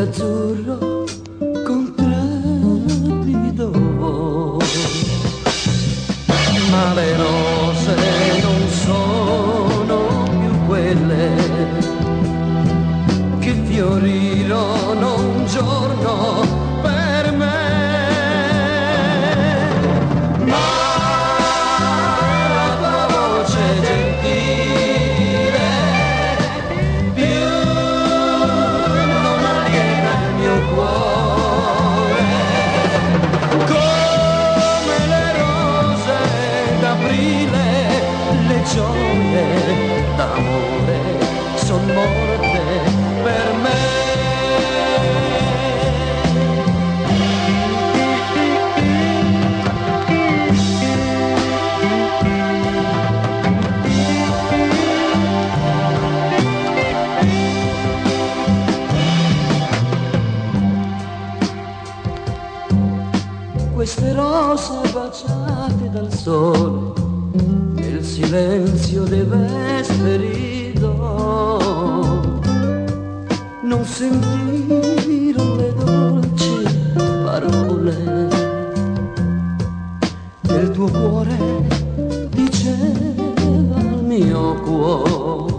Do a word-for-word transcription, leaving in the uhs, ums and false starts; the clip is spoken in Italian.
azzurro con trepido, ma le rose non sono più quelle che fiorirono un giorno per me. Le gioie d'amore son morte per me. Queste rose baciate dal sole, nel silenzio dei vesperi d'oro, non sentirono le dolci parole che il tuo cuore diceva al mio cuore.